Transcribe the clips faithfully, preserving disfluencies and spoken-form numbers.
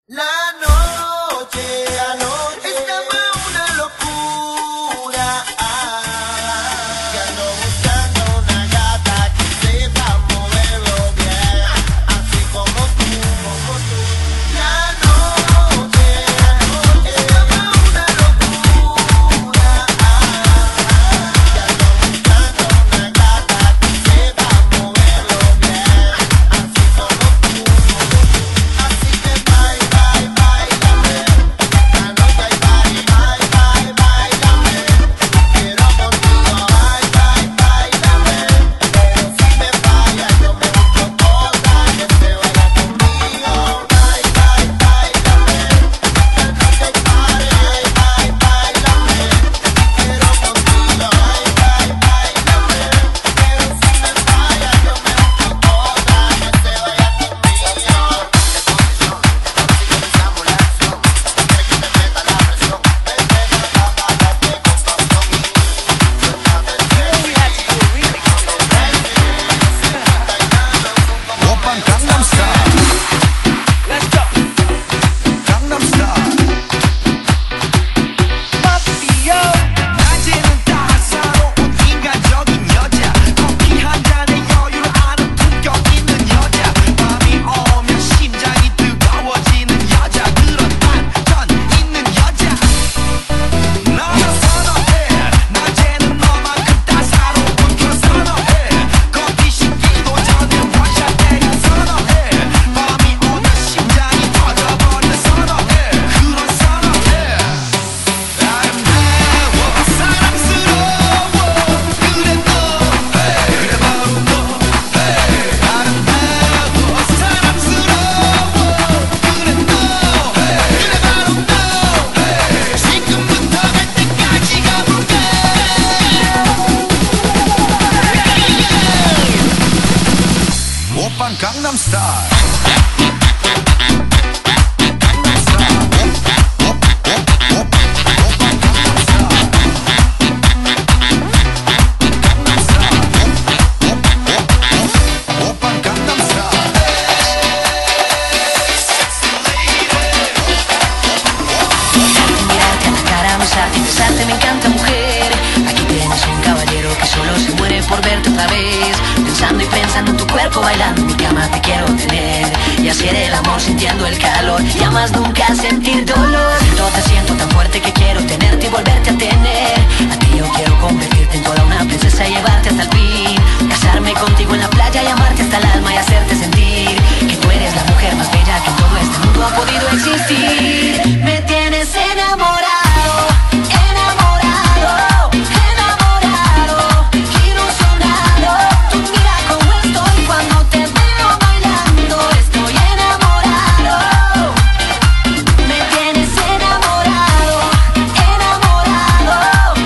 La noche, la noche estaba una locura. Ah, que ando buscando una gata que sepa moverlo bien, así como tú, como tú. La noche, la noche estaba una locura. Ah, que ando buscando una gata que sepa moverlo bien, así como tú, como tú. Así que bye, bye, bailame. La noche hay bye, bye, bye, bailame. Quiero contigo, bye, bye, bailame. Pero si me fallas, yo me busco otra que se vaya conmigo. Bye, bye, bailame. La noche hay party, bye, bye, bailame. Quiero contigo, bye, bye, bailame. Pero si me fallas, yo me busco otra que se vaya conmigo. Comenzamos la acción, quiere que te meta la presión. Vete para acá, bájate con pasión. Suéltame el 오빤 강남 스타일. Let's go. 강남 스타일. Mafio. 낮에는 따사로운 인간적인 여자. 커피 한 잔에 여유를 아는 품격 있는 여자. 밤이 오면 심장이 뜨거워지는 여자. 그런 반전 있는 여자. 너를 선호해. 낮에는 너만큼 따사로운 그 선호해. 커피 식기도 전에 원샷 때려 선호해. 밤이 오면 심장이 터져버리는 선호해. 그런 선호해. 아름다워 사랑스러워 그래 너 그래 바로 너 아름다워 사랑스러워 그래 너 그래 바로 너 지금부터 갈 때까지 가볼게 오빤 강남 스타일 오빤 강남 스타일 Mirarte a la cara, besarte y besarte me encanta, mujer. Aquí tienes un caballero que solo se muere por verte otra vez. Pensando y pensando en tu cuerpo, bailando en mi cama te quiero tener. Y hacer el amor sintiendo el calor y a más nunca sentir dolor. No te siento tan fuerte que quiero tenerte y volverte a tener. A ti yo quiero convertirte en toda una princesa y llevarte hasta el fin. Casarme contigo en la playa y amarte hasta el alma y hacerte sentir que tú eres la mujer más bella que en todo este mundo ha podido existir. Me tienes enamorado, enamorado, enamorado, ilusionado. Tú mira cómo estoy cuando te veo bailando. Estoy enamorado. Me tienes enamorado, enamorado,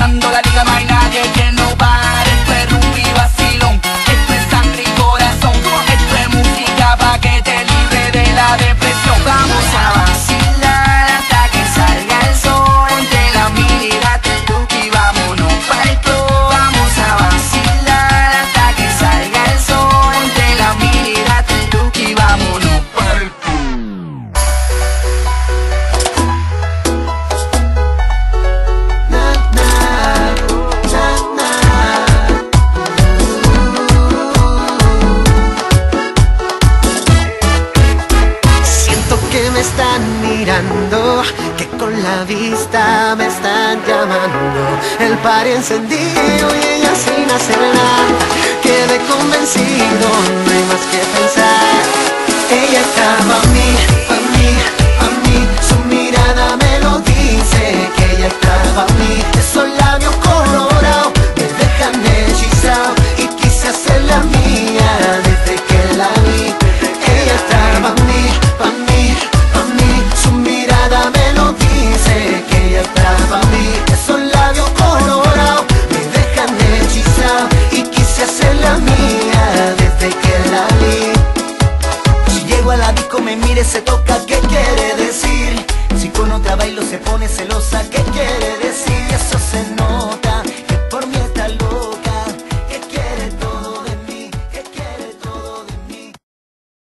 levantando la liga, no hay nadie que no pare. Esto es rumba y vacilón, esto es sangre y corazón, esto es música pa' que te libre de la depresión. Vamos a vacilar hasta que salga el sol, entre la mirada y vámonos pa'l flow. Vamos a vacilar hasta que salga el sol, entre la mirada y vámonos pa'l flow. Na, na, na, na. Siento que me están mirando, que con la vista me están llamando. El party encendido y ella sin hacer nada. Quedé convencido, no hay más que pensar. Ella está pa' mí, pa' mí, pa' mí. Su mirada me lo dice, que ella está pa' mí. Esos labios colorados me dejan hechizado y quise hacerla mía desde que la vi. Ella está pa' mí, pa' mí, pa' mí. Su mirada me lo dice, que ella está pa' mí. Esos labios colorados me dejan hechizado y quise hacerla mía desde que la vi. Si llego a la disco me mire, se toca, ¿qué quiere decir? Si con otra bailo se pone celosa, ¿qué quiere